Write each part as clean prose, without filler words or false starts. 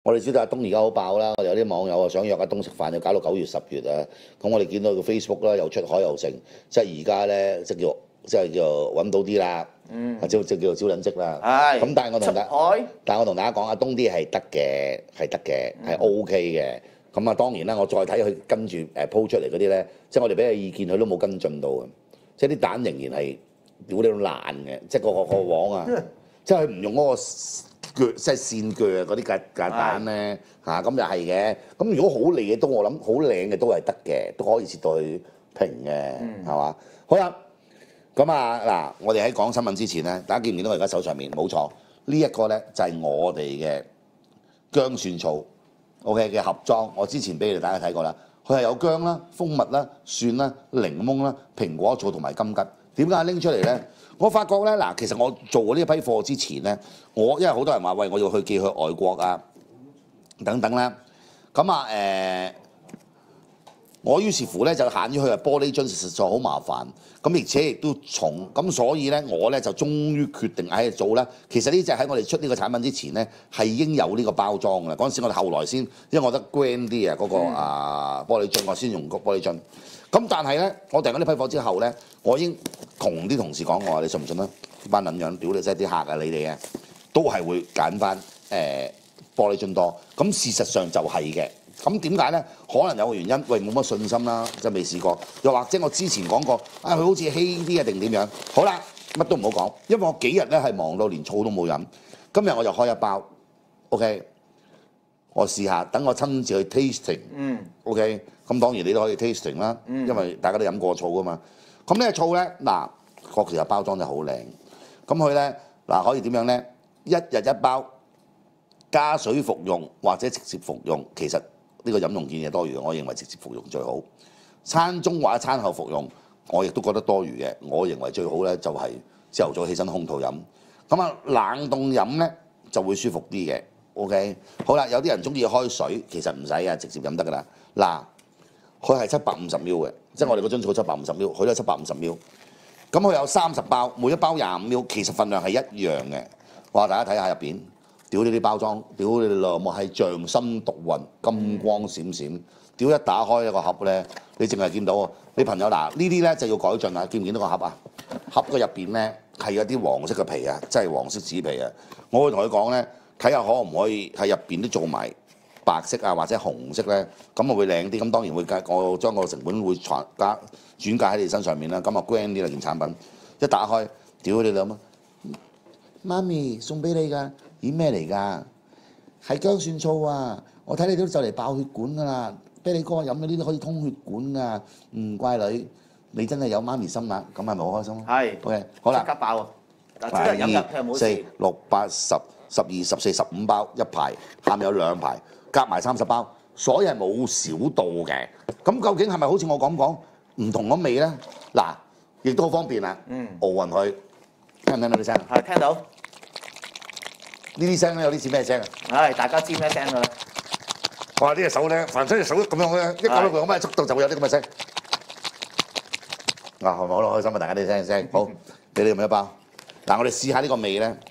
我哋知道阿東而家好爆啦，有啲網友啊想約阿東食飯，就搞到9月10月啊。咁我哋見到個 Facebook 啦，又出海又成，即係而家咧即係叫揾到啲啦，即叫做招撚職啦。 係。 咁但係我同大家講，阿東啲係得嘅，係 OK 嘅。咁啊當然啦，我再睇佢跟住鋪出嚟嗰啲咧，即係我哋俾嘅意見，佢都冇跟進到嘅，即係啲蛋仍然係屌你到爛嘅，即係個黃啊，即係佢唔用嗰個腳，即係線腳嗰啲架蛋咧嚇，咁又係嘅。咁如果好利嘅都我諗好靚嘅都係得嘅，都可以切到去平嘅，係嘛？好啦，咁啊嗱，我哋喺講新聞之前咧，大家見唔見到我而家手上面？冇錯，呢一個咧就係我哋嘅薑蒜醋 OK 嘅盒裝，我之前俾你哋大家睇過啦。佢係有薑啦、蜂蜜啦、蒜啦、檸檬啦、蘋果醋同埋金桔。點解拎出嚟咧？我發覺咧嗱，其實我做呢一批貨之前咧，因為好多人話喂，我要去寄去外國啊等等啦。咁啊我於是乎咧就限於佢係玻璃樽，實在好麻煩。咁而且亦都重，咁所以咧我咧就終於決定喺度做啦。其實呢隻喺我哋出呢個產品之前咧係已經有呢個包裝㗎啦。嗰陣時我哋後來先，因為我覺得 grand 啲啊嗰個玻璃樽，我先用個玻璃樽。咁但係咧，我訂咗呢批貨之後咧，我已經同啲同事講，我話你信唔信啊？班撚樣屌你真係啲客啊，你哋啊都係會揀翻玻璃樽多。咁事實上就係嘅。咁點解咧？可能有個原因，喂冇乜信心啦，就未試過。又或者我之前講過，佢好似稀啲啊定點樣？好啦，乜都唔好講，因為我幾日咧係忙到連醋都冇飲。今日我就開一包 ，OK， 我試下，等我親自去 tasting，OK，咁當然你都可以 tasting 啦，因為大家都飲過醋噶嘛。咁呢個醋咧，嗱，確實包裝得好靚。咁佢咧嗱可以點樣咧？一日一包，加水服用或者直接服用，其實呢個飲用建議多餘嘅，我認為直接服用最好。餐中或者餐後服用，我亦都覺得多餘嘅。我認為最好咧就係朝頭早起身空肚飲。咁啊冷凍飲咧就會舒服啲嘅。OK， 好啦，有啲人中意開水，其實唔使啊，直接飲得噶啦。嗱，佢係750ml嘅，即係我哋嗰樽醋750ml，佢都係750ml。咁佢有30包，每一包25ml，其實份量係一樣嘅。哇！大家睇下入邊。屌你啲包裝，屌你哋內幕係匠心獨運，金光閃閃。屌一打開一個盒咧，你淨係見到啊！你朋友嗱呢啲咧就要改進啦，見唔見到個盒啊？盒嘅入邊咧係有啲黃色嘅皮啊，即係黃色紙皮啊。我會同佢講咧，睇下可唔可以喺入邊都做埋白色啊或者紅色咧，咁啊會靚啲。咁當然會我將個成本會轉嫁喺你身上面啦。咁啊 grand 啲啦件產品，一打開，屌你諗啊！媽咪送俾你㗎。咦咩嚟㗎？係薑蒜醋啊！我睇你都就嚟爆血管㗎啦！啤梨哥飲咗呢啲可以通血管㗎。乖女，你真係有媽咪心啦！咁係咪好開心？係。OK， 好啦。即刻爆啊！嗱，即刻飲入，係冇事。4、6、8、10、12、14、15包一排，下面有2排，夾埋30包，所以係冇少到嘅。咁究竟係咪好似我講唔同嘅味咧？嗱，亦都好方便啦。奧運佢聽唔聽到啲聲？係聽到。呢啲聲咧有啲似咩聲啊？唉，大家知咩聲㗎啦？哇！呢隻手咧，凡出隻手咁樣咧，一搞到佢咁嘅速度就會有啲咁嘅聲。係咪好開心啊？大家啲聲，好，俾你咁一包。嗱，我哋試下呢個味咧。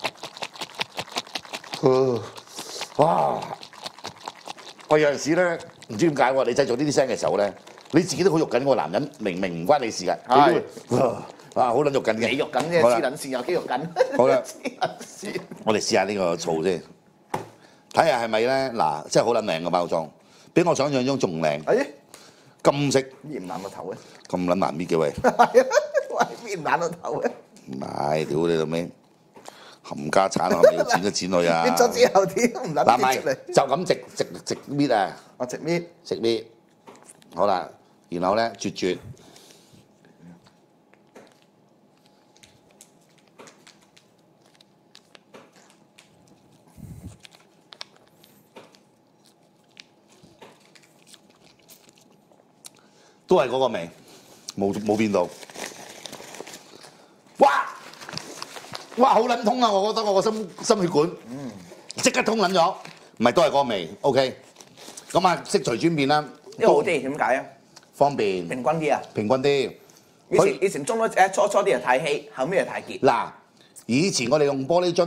哇！我有陣時咧，唔知點解喎，你製造呢啲聲嘅時候咧，你自己都好肉緊個男人，明明唔關你事㗎。係。好撚肉緊嘅，肌肉緊啫，黐撚線有肌肉緊。好啦，我哋試下呢個醋先，睇下係咪咧？嗱，真係好撚靚嘅包裝，比我想象中仲靚。金色。搣唔爛個頭咧？咁撚難搣嘅喂。係啊，喂，搣唔爛個頭咧？唔係，屌你老味，冚家產啊！要剪都剪佢啊！搣咗之後點唔撚搣出嚟？就咁直搣啊！我直搣。好啦，然後咧絕。都係嗰個味，冇變到。哇！好撚通啊！我覺得我個心血管，即刻通撚咗。唔係都係嗰個味 ，OK。咁啊，悉隨尊便啦。呢個好啲，點解啊？方便。平均啲啊？平均啲。以前中咗初啲又太稀，後尾又太結。嗱，以前我哋用玻璃樽咧，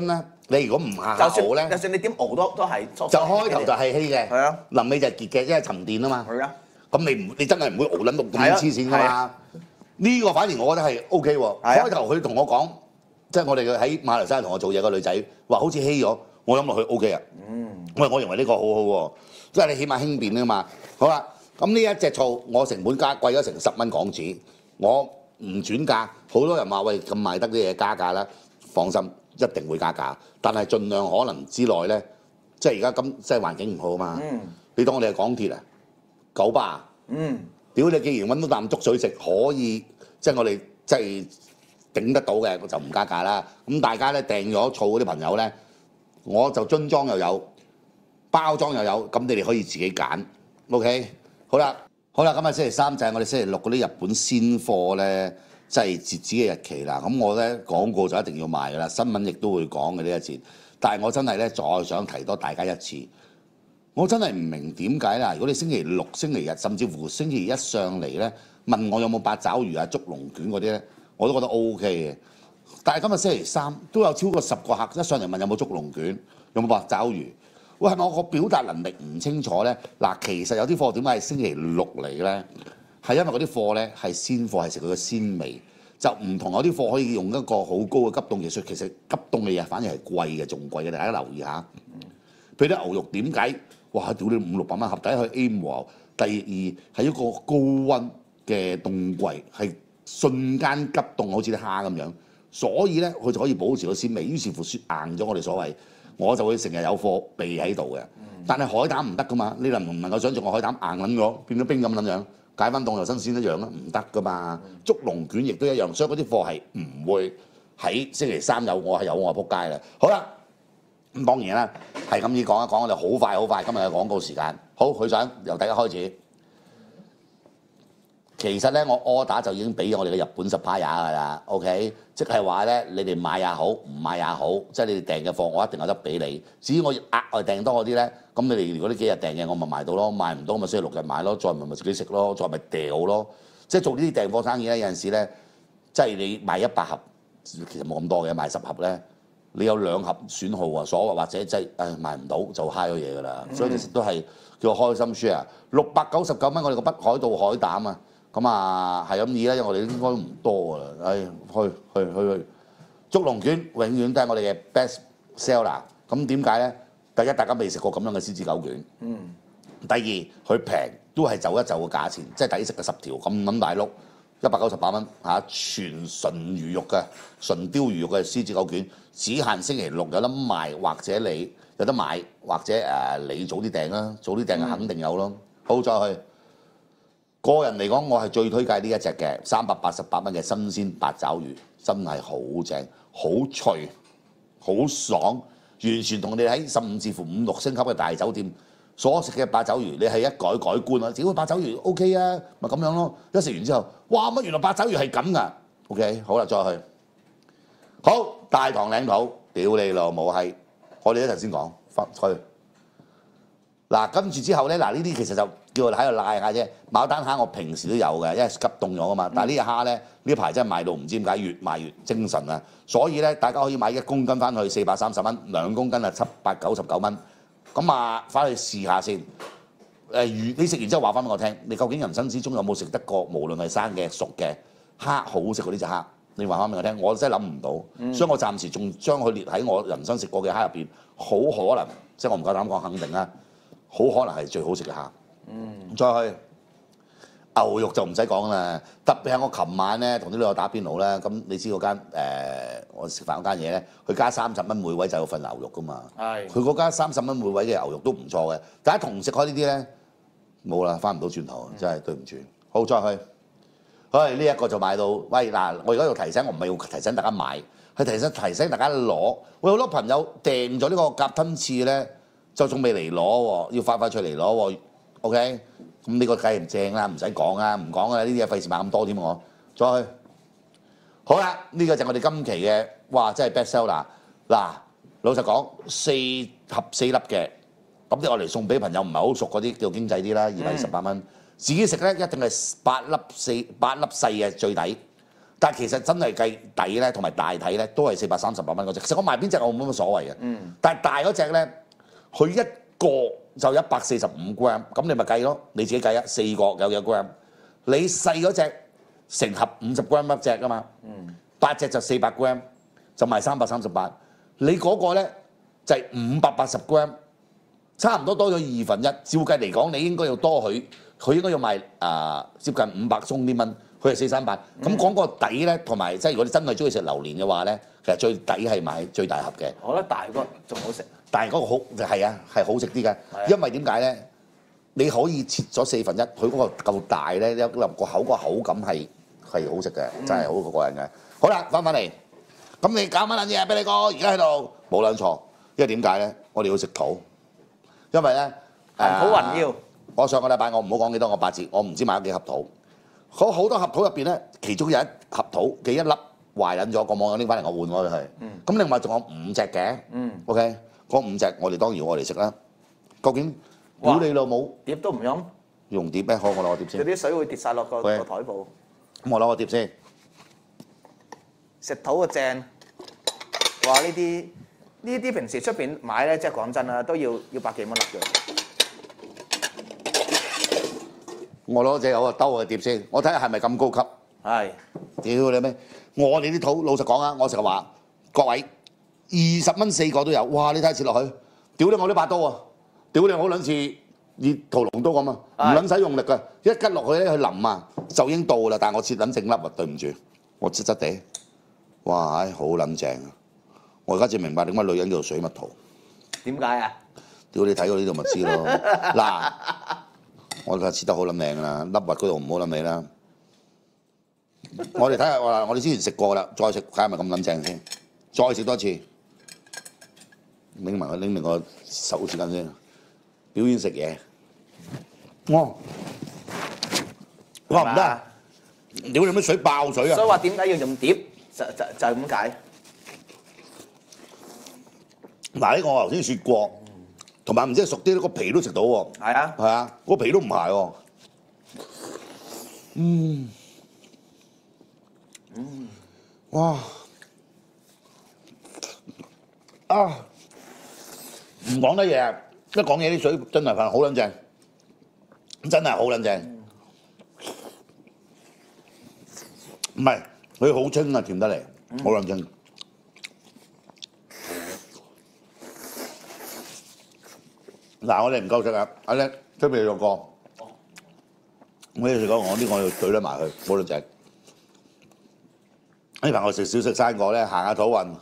你如果唔下就下熬咧， 就算你點熬都係就開頭就係稀嘅， 係啊， 臨尾就係結嘅，因為沉澱啊嘛。 係啊， 咁你真係唔會熬撚到咁黐線噶嘛？呢個反而我覺得係 O K 喎。開頭佢同我講，即係我哋喺馬來西亞同我做嘢個女仔話好似稀咗，我飲落去 O K 啊。我認為呢個好好喎，即係你起碼輕便啊嘛。好啦，咁呢一隻醋我成本加貴咗成10蚊港紙，我唔轉價。好多人話喂咁賣得啲嘢加價啦，放心一定會加價，但係盡量可能之內咧，即係而家即係環境唔好啊嘛。你當我哋係港鐵啊，9巴。屌你！既然揾到啖粥水食，可以即係我哋即係頂得到嘅，就唔加價啦。咁大家咧訂咗醋嗰啲朋友咧，我就樽裝又有，包裝又有，咁你哋可以自己揀。OK， 好啦，咁啊星期3就係我哋星期6嗰啲日本鮮貨咧，即係截止嘅日期啦。咁我咧廣告就一定要賣噶啦，新聞亦都會講嘅呢一節。但係我真係咧再想提多大家一次。我真係唔明點解啦！如果你星期6、星期日，甚至乎星期1上嚟咧，問我有冇八爪魚啊、竹龍卷嗰啲咧，我都覺得 O K 嘅。但係今日星期3都有超過10個客一上嚟問有冇竹龍卷、有冇八爪魚。喂，係咪我個表達能力唔清楚咧？嗱，其實有啲貨點解係星期6嚟咧？係因為嗰啲貨咧係鮮貨，係食佢嘅鮮味，就唔同有啲貨可以用一個好高嘅急凍技術。其實急凍嘅嘢反而係貴嘅，仲貴嘅，大家留意下。譬如啲牛肉點解？哇！屌你500-600蚊盒，第一佢 A 模，第二係一個高溫嘅凍櫃，係瞬間急凍，好似啲蝦咁樣，所以咧佢就可以保持到鮮味。於是乎雪硬咗，我哋所謂，我就會成日有貨備喺度嘅。但係海膽唔得噶嘛，你能唔能夠想像個海膽硬撚咗變咗冰咁撚樣，解翻凍又新鮮一樣啦？唔得噶嘛。竹龍卷亦都一樣，所以嗰啲貨係唔會喺星期3有，我係有我撲街啦。好啦。咁當然啦，係咁意講一講，我哋好快今日嘅廣告時間。好，許長由第一開始。其實咧，我 order 就已經俾咗我哋嘅日本 supplier 㗎啦。OK， 即係話咧，你哋買也好，唔買也好，即係你哋訂嘅貨，我一定有得俾你。至於我額外訂多嗰啲咧，咁你哋如果呢幾日訂嘅，我咪買到咯；買唔到咪星期6日買咯，再唔係咪自己食咯，再咪掉咯。即係做呢啲訂貨生意咧，有陣時咧，即係你買100盒，其實冇咁多嘅，買10盒咧。你有2盒損耗啊，所謂或者即係賣唔到就蝦咗嘢㗎啦，所以其實都係叫開心 share。699蚊我哋個北海道海膽啊，咁啊係咁意啦，因為我哋應該唔多㗎啦，去竹龍卷永遠都係我哋嘅 best seller。咁點解咧？第一，大家未食過咁樣嘅獅子狗卷。第二，佢平都係就一就嘅價錢，即係抵食嘅10條咁撚大碌。198蚊嚇，全純魚肉嘅純鯛魚肉嘅獅子狗卷，只限星期6有得賣，或者你有得買，或者你早啲訂啦，早啲訂就肯定有咯。好，再去個人嚟講，我係最推介呢一隻嘅388蚊嘅新鮮八爪魚，真係好正，好脆，好爽，完全同你喺15至乎5、6星級嘅大酒店所食嘅八爪魚，你係一改觀啊！只要八爪魚 OK 啊，咪咁樣咯。一食完之後，哇乜原來八爪魚係咁噶 ？OK， 好啦，再去。好，大棠嶺土，屌你老母係，我哋一陣先講，翻去。嗱，跟住之後咧，嗱呢啲其實就叫我喺度賴下啫。牡丹蝦我平時都有嘅，因為急凍咗啊嘛。但係呢隻蝦咧，呢排真係賣到唔知點解越賣越精神啊！所以咧，大家可以買1公斤翻去430蚊，2公斤啊799蚊。咁啊，翻去試下先。你食完之後話翻俾我聽，你究竟人生之中有冇食得過，無論係生嘅、熟嘅蝦好食過呢隻蝦？你話翻俾我聽，我真係諗唔到，所以我暫時仲將佢列喺我人生食過嘅蝦入邊，好可能，即係我唔夠膽講肯定啦，好可能係最好食嘅蝦。再去牛肉就唔使講啦，特別係我琴晚咧同啲女友打邊爐咧，咁你知嗰間我食飯嗰間嘢咧，佢加30蚊每位就有份牛肉噶嘛。係。佢嗰間30蚊每位嘅牛肉都唔錯嘅，大家同食開呢啲咧冇啦，翻唔到轉頭，真係對唔住。好，再去。呢一個就買到。喂嗱，我而家要提醒，我唔係要提醒大家買，係提醒大家攞。喂，好多朋友訂咗呢個甲吞翅咧，就仲未嚟攞喎，要快脆嚟攞喎。OK。咁呢個梗係唔正啦，唔使講啦，唔講啦，呢啲嘢費事買咁多添我。再去，好啦，呢個就我哋今期嘅，哇，真係 best seller。嗱，老實講，4盒4粒嘅，咁啲我嚟送俾朋友唔係好熟嗰啲叫經濟啲啦，218蚊。自己食咧一定係8粒細嘅最抵， 但係其實真係計底咧同埋大體咧都係438蚊嗰隻。其實我賣邊隻我冇乜所謂嘅。但係大嗰隻咧，佢一個就145 gram， 咁你咪計咯，你自己計啊，4個有幾 gram？ 你細嗰隻成盒50 gram 一隻㗎嘛，8隻就400 gram， 就賣338。你嗰個咧就係580 gram， 差唔多多咗1/2。照計嚟講，你應該要多佢應該要賣接近500鬆啲蚊，佢係438。咁講個底咧，同埋即係如果你真係中意食榴蓮嘅話咧，其實最底係買最大盒嘅。 我覺得大個仲好食。 但係嗰個好係啊，係好食啲嘅，因為點解咧？你可以切咗1/4，佢嗰個夠大咧，一個口感係好食嘅，真係好過癮嘅。好啦，翻嚟，咁你搞乜撚嘢俾你哥？而家喺度冇撚錯，因為點解咧？我哋要食土，因為咧土雲要。 我上個禮拜我唔好講幾多個8折，我唔知買咗幾盒土。好多盒土入邊咧，其中有一盒土嘅一粒壞撚咗，個網友拎翻嚟我換咗佢。咁另外仲有5隻嘅。OK。嗰5隻我哋當然我嚟食啦。究竟屌你老母碟都唔用？ 用碟咩？好，我攞個碟先。 嗰啲水會跌晒落個台布。 咁我攞個碟先。 食土嘅正。哇！呢啲平時出邊買咧，即係講真啦，都要百幾蚊粒嘅。 我攞隻有個兜嘅碟先，我睇下係咪咁高級。 係。 屌你咩？我哋啲土老實講啊，我成日話各位。20蚊4個都有，哇！你睇下切落去，屌你我啲把刀啊！屌你好撚似熱屠龍刀咁啊！唔撚使用力㗎，一吉落去咧，佢淋啊就已經到啦。但係我切撚整粒啊，對唔住，我質質地，哇！好撚正啊！我而家先明白點解女人叫做水蜜桃。 點解啊？ 屌你睇過呢度咪知咯。嗱，我就切得好撚靚㗎啦，粒核嗰度唔好撚尾啦。我哋睇下我哋之前食過啦，再食睇下咪咁撚正先，再食多次。拎明個手指緊先，表演食嘢。哇唔得！屌你咩水爆水啊！ 所以話點解要用碟？就係咁解。 嗱呢個我頭先説過，同埋唔知熟啲個皮都食到喎。 係啊。 係啊，個皮都唔係喎。哇！唔講得嘢，一講嘢啲水真係好撚正，真係好撚正。唔係，佢好清啊，甜得嚟，好撚清。嗱，我哋唔夠食啊！阿叻出邊有個，我哋食講我啲我要懟得埋佢，好撚正。呢排我食少食生果咧，行下土運。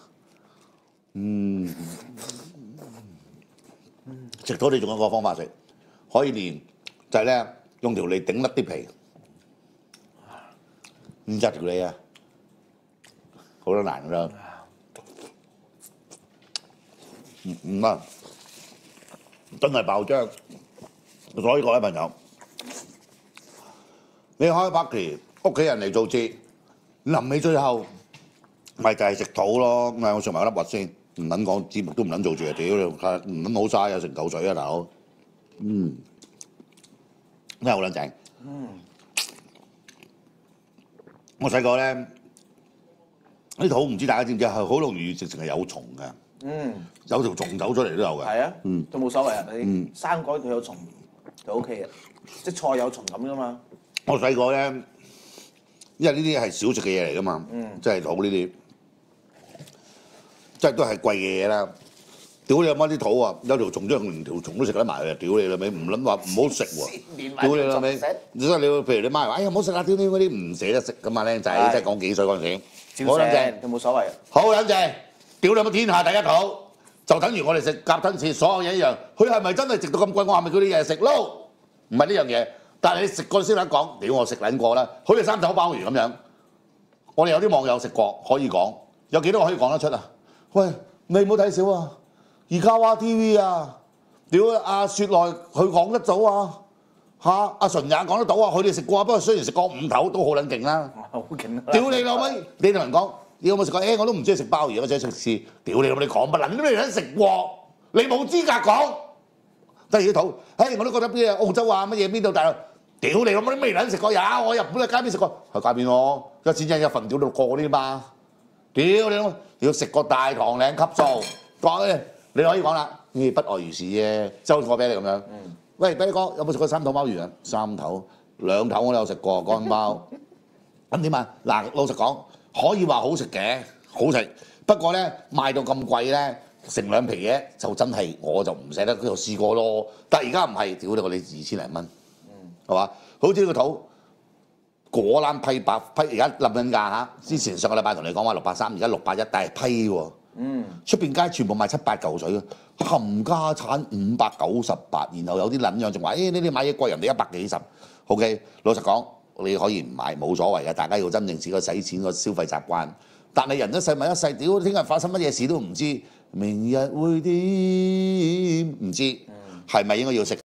食土你仲有個方法食，可以練就係咧用條脷頂甩啲皮，唔執條脷啊，好多難㗎啦。唔啊，真係爆漿。所以各位朋友，你開 party，屋企人嚟做節，臨尾最後咪就係食土咯。咁我食埋粒核先。唔撚講節目都唔撚做住啊！屌你，唔撚好嘥啊！成嚿水啊，大佬。真係好撚正。我細個咧，啲土唔知大家知唔知係好容易直情係有蟲㗎。有條蟲走出嚟都有㗎。 係啊。都冇所謂啊！你生果佢有蟲就 OK 嘅，即係菜有蟲咁㗎嘛。 我細個咧，因為呢啲係少食嘅嘢嚟㗎嘛，即係土呢啲。即係都係貴嘅嘢啦！屌你阿媽啲土啊，有條蟲將連條蟲都食得埋嘅，屌你老味，唔撚話唔好食喎！屌你老味，即係你譬如你媽話：哎呀唔好食啦，屌你嗰啲唔捨得食噶嘛，靚仔，即係講幾歲嗰陣時，好撚正， 有冇所謂？ 好撚正！屌你乜天下第一土，就等於我哋食夾吞翅，所有嘢一樣。佢係咪真係值到咁貴？我係咪叫你日日食撈？唔係呢樣嘢，但係你食過先得講。屌我食撚過啦，好似三手鮑魚咁樣。我哋有啲網友食過，可以講，有幾多個可以講得出啊？喂，你唔好睇少啊！而家哇 TV 啊，屌阿雪內佢講得到啊嚇，阿純也講得到啊，佢哋食過啊，不過雖然食過5頭都好撚勁啦， 好勁啊！ 屌你老味，你同人講你有冇食過？我都唔中意食鮑魚，我只係食翅。屌你老味，你講乜撚都未撚食過，你冇資格講。得意啲土，我都覺得邊啊澳洲啊乜嘢邊度大陸， 屌你老母，你未撚食過呀？我日本喺街邊食過，喺街邊咯，1100一份屌到過嗰啲嘛。屌你老母，要食個大堂領級數，講咧你可以講啦，不外如是啫，周過俾你咁樣。喂，俾你講，有冇食過三頭鮑魚啊？三頭兩頭我都有食過乾鮑。咁點啊？嗱，老實講，可以話好食嘅，好食。不過咧賣到咁貴咧，成兩皮嘢就真係我就唔捨得，佢就試過咯。但係而家唔係，屌你個你2000零蚊，係嘛？好似呢個肚果欄批白批，而家冧緊價嚇。之前上個禮拜同你講話630，而家610，但係批喎。出邊街全部賣7、8嚿水嘅，冚家產598，然後有啲撚樣仲話，呢啲買嘢貴人哋100幾十。OK， 老實講，你可以唔買冇所謂嘅，大家要真正自己使錢個消費習慣。但係人一世物一世，屌聽日發生乜嘢事都唔知，明日會點唔知，係咪應該要食？